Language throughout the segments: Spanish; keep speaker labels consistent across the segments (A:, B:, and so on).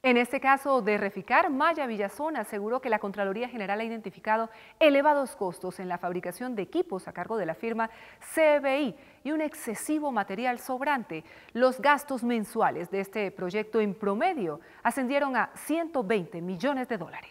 A: En este caso de Reficar, Maya Villazón aseguró que la Contraloría General ha identificado elevados costos en la fabricación de equipos a cargo de la firma CBI y un excesivo material sobrante. Los gastos mensuales de este proyecto en promedio ascendieron a 120 millones de dólares.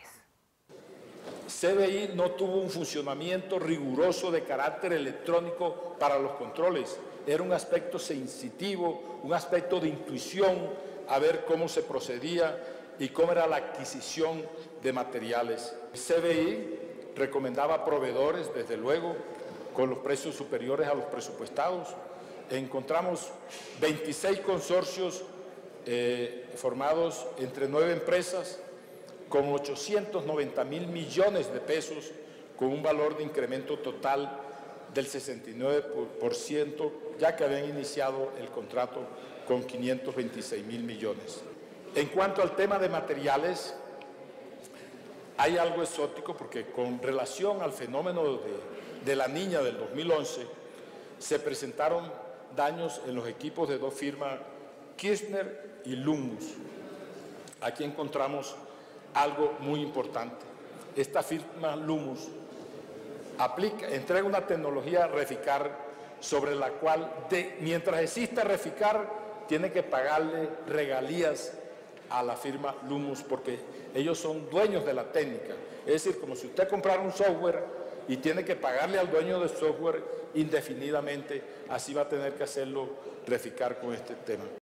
B: CBI no tuvo un funcionamiento riguroso de carácter electrónico para los controles. Era un aspecto sensitivo, un aspecto de intuición, a ver cómo se procedía y cómo era la adquisición de materiales. CBI recomendaba a proveedores, desde luego, con los precios superiores a los presupuestados. Encontramos 26 consorcios formados entre 9 empresas, con 890.000 millones de pesos, con un valor de incremento total del 69%, ya que habían iniciado el contrato con 526.000 millones. En cuanto al tema de materiales, hay algo exótico porque con relación al fenómeno de la Niña del 2011, se presentaron daños en los equipos de dos firmas, Kirchner y Lummus. Aquí encontramos algo muy importante. Esta firma Lummus entrega una tecnología Reficar sobre la cual, mientras exista Reficar, tiene que pagarle regalías a la firma Lummus porque ellos son dueños de la técnica. Es decir, como si usted comprara un software y tiene que pagarle al dueño del software indefinidamente, así va a tener que hacerlo Reficar con este tema.